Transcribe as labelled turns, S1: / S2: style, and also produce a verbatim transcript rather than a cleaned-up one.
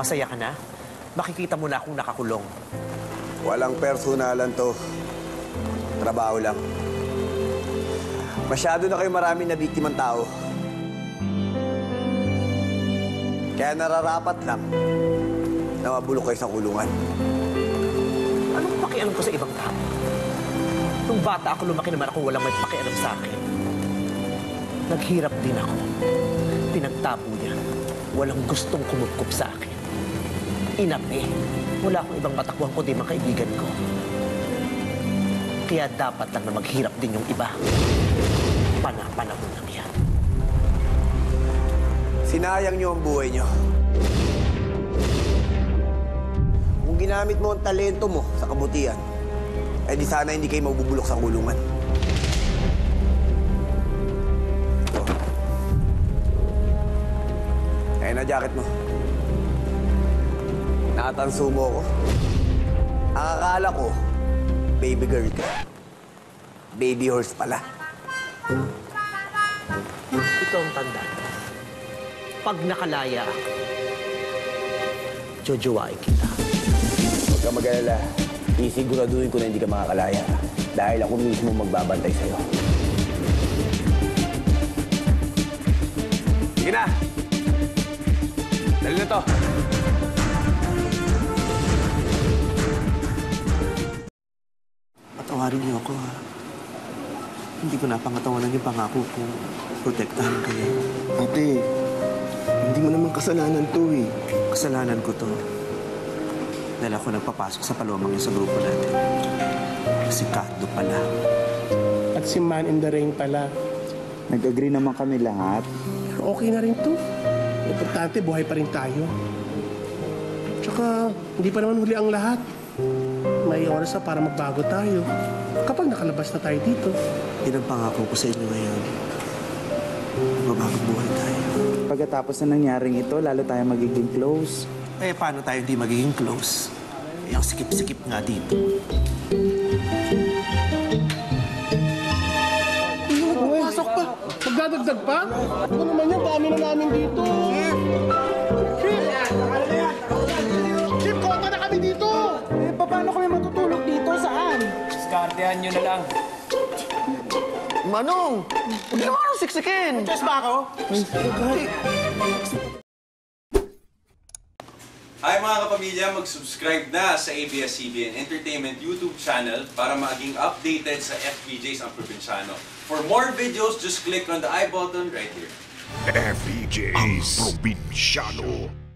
S1: Masaya ka na? Makikita mo na akong nakakulong.
S2: Walang personalan to. Trabaho lang. Masyado na kayo marami na biktimang tao. Kaya nararapat lang na mabulok kayo sa kulungan.
S1: Anong pakialam ko sa ibang tao? Nung bata ako, lumaki naman ako walang may pakialam sa akin. Naghirap din ako. Pinagtapo niya. Walang gustong kumupkup sa akin. Inapi. Wala akong ibang matakbuhan kundi mga kaibigan ko. Kaya dapat lang na maghirap din yung iba. Pana-panahon lang yan.
S2: Sinayang niyo ang buhay niyo. Kung ginamit mo ang talento mo sa kabutihan, eh di sana hindi kayo mabubulok sa kulungan. Ito. Ayan na jacket mo. Nakatanso mo ako. Ang akala ko, baby girl ka. Baby horse pala.
S1: Ito ang tanda. Pag nakalaya ako, jojowain kita.
S2: Huwag ka mag-alala. Isiguraduhin ko na hindi ka makakalaya. Dahil ako mismo magbabantay sa'yo. Sige na! Dali na to!
S1: Patawarin niyo ako, ha? Hindi ko napangatawanan yung pangako ko. Protektahan kayo.
S3: Ate, hindi mo naman kasalanan to eh.
S1: Kasalanan ko to. Dahil ako nagpapasok sa palomang yun sa grupo natin. Si Kado pala.
S4: At si Man in the Rain pala.
S5: Nag-agree naman kami lahat.
S4: Okay na rin to. Importante, buhay pa rin tayo. Tsaka, hindi pa naman huli ang lahat. May oras na para magbago tayo. Kapag nakalabas na tayo dito.
S1: Yun ang pangako ko sa inyo ngayon. Magbabagong buhay tayo.
S5: Pagkatapos na nangyaring ito, lalo tayo magiging close.
S1: Eh, paano tayo hindi magiging close? Eh, ang sikip-sikip nga dito.
S4: Pasok pa! Magdadagdag pa? Ano naman yan? Dami na namin dito. Chief! Chief, kota na kami dito!
S5: Eh, paano kami matutulog dito? Saan?
S6: Diskartehan nyo na lang.
S1: Manong! Huwag naman akong siksikin!
S4: Yes ba ako?
S7: Hi mga kapamilya, mag-subscribe na sa A B S C B N Entertainment YouTube channel para maging updated sa F P Js ang Probinsyano. For more videos, just click on the I button right here.
S8: F P Js ang Probinsyano.